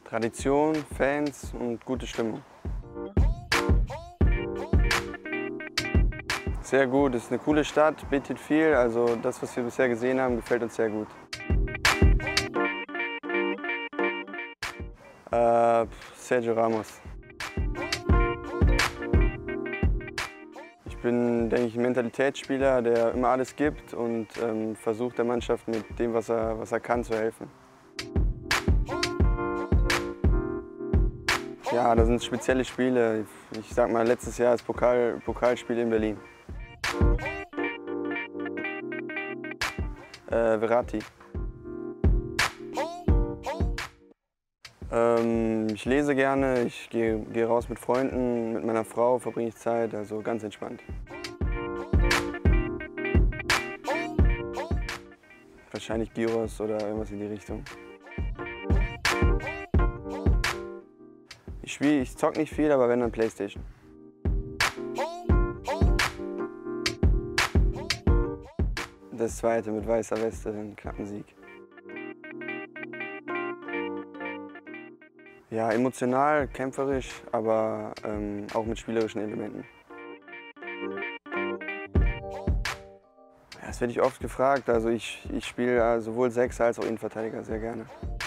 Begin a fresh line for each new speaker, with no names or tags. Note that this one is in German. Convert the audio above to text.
Tradition, Fans und gute Stimmung. Sehr gut, es ist eine coole Stadt, bietet viel. Also das, was wir bisher gesehen haben, gefällt uns sehr gut. Sergio Ramos. Ich bin, denke ich, ein Mentalitätsspieler, der immer alles gibt und versucht der Mannschaft mit dem, was er kann, zu helfen. Ja, das sind spezielle Spiele. Ich sag mal, letztes Jahr das Pokalspiel in Berlin. Verratti. Ich lese gerne, ich gehe raus mit Freunden, mit meiner Frau verbringe ich Zeit, also ganz entspannt. Wahrscheinlich Gyros oder irgendwas in die Richtung. Ich zock nicht viel, aber wenn dann Playstation. Das zweite mit weißer Weste, einen knappen Sieg. Ja, emotional, kämpferisch, aber auch mit spielerischen Elementen. Ja, das werde ich oft gefragt. Also ich spiele sowohl Sechser als auch Innenverteidiger sehr gerne.